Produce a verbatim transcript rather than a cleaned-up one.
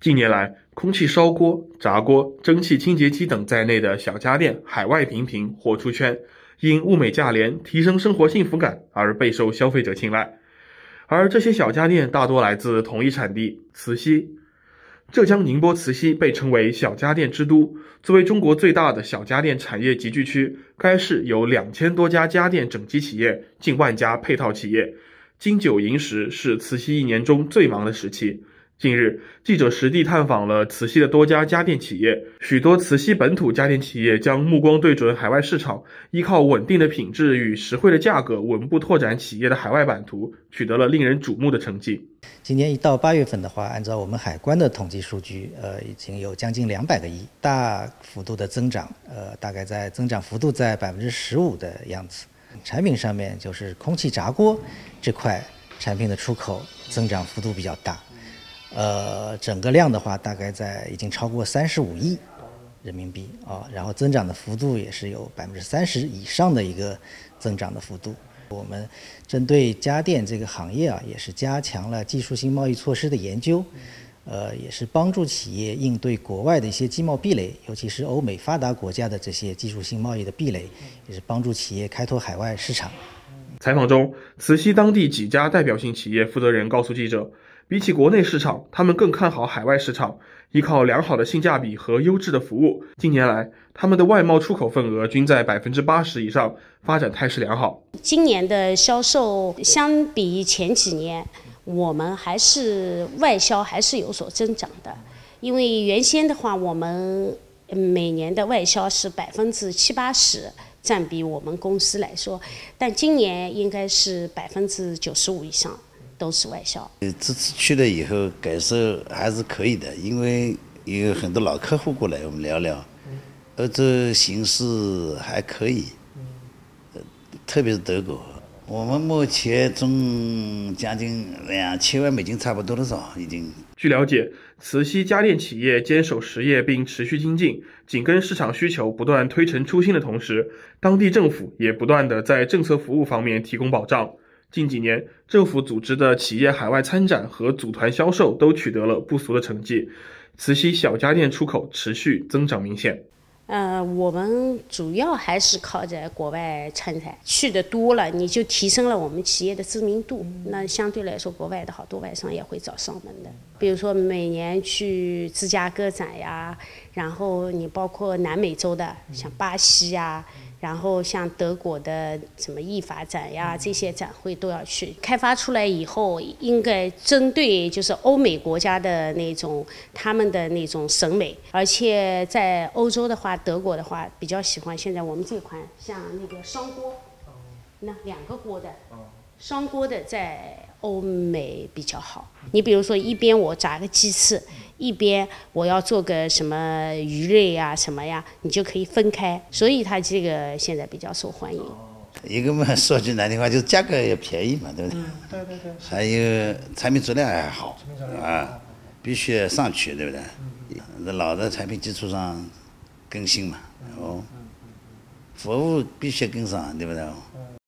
近年来，空气烧锅、炸锅、蒸汽清洁机等在内的小家电海外频频火出圈，因物美价廉、提升生活幸福感而备受消费者青睐。而这些小家电大多来自同一产地——慈溪。浙江宁波慈溪被称为小家电之都，作为中国最大的小家电产业集聚区，该市有两千多家家电整机企业，近万家配套企业。金九银十是慈溪一年中最忙的时期。近日，记者实地探访了慈溪的多家家电企业，许多慈溪本土家电企业将目光对准海外市场，依靠稳定的品质与实惠的价格，稳步拓展企业的海外版图，取得了令人瞩目的成绩。 今年一到八月份的话，按照我们海关的统计数据，呃，已经有将近两百个亿，大幅度的增长，呃，大概在增长幅度在百分之十五的样子。产品上面就是空气炸锅这块产品的出口增长幅度比较大。呃，整个量的话，大概在已经超过三十五亿人民币啊，然后增长的幅度也是有百分之三十以上的一个增长的幅度。我们针对家电这个行业啊，也是加强了技术性贸易措施的研究，呃，也是帮助企业应对国外的一些经贸壁垒，尤其是欧美发达国家的这些技术性贸易的壁垒，也是帮助企业开拓海外市场。 采访中，慈溪当地几家代表性企业负责人告诉记者，比起国内市场，他们更看好海外市场，依靠良好的性价比和优质的服务。近年来，他们的外贸出口份额均在百分之八十以上，发展态势良好。 今年的销售相比前几年，我们还是外销还是有所增长的。因为原先的话，我们每年的外销是百分之七八十。占比我们公司来说，但今年应该是百分之九十五以上都是外销。 这次去了以后感受还是可以的，因为有很多老客户过来，我们聊聊，欧洲形势还可以，特别是德国，我们目前中将近两千万美金差不多了少已经。 据了解，慈溪家电企业坚守实业并持续精进，紧跟市场需求，不断推陈出新的同时，当地政府也不断地在政策服务方面提供保障。近几年，政府组织的企业海外参展和组团销售都取得了不俗的成绩，慈溪小家电出口持续增长明显。 呃，我们主要还是靠着国外参展，去的多了，你就提升了我们企业的知名度。那相对来说，国外的好多外商也会找上门的。比如说每年去芝加哥展呀，然后你包括南美洲的，像巴西呀。然后像德国的什么艺法展呀，这些展会都要去。开发出来以后，应该针对就是欧美国家的那种他们的那种审美，而且在欧洲的话，德国的话比较喜欢现在我们这款像那个双锅，那两个锅的，双锅的在欧美比较好。你比如说一边我炸个鸡翅，一边我要做个什么鱼类呀、啊、什么呀，你就可以分开，所以它这个现在比较受欢迎。 一个嘛，说句难听话，就是价格也便宜嘛，对不对？ 嗯，对对对。 还有产品质量还好啊，必须上去，对不对？在老的产品基础上更新嘛，哦，服务必须跟上，对不对？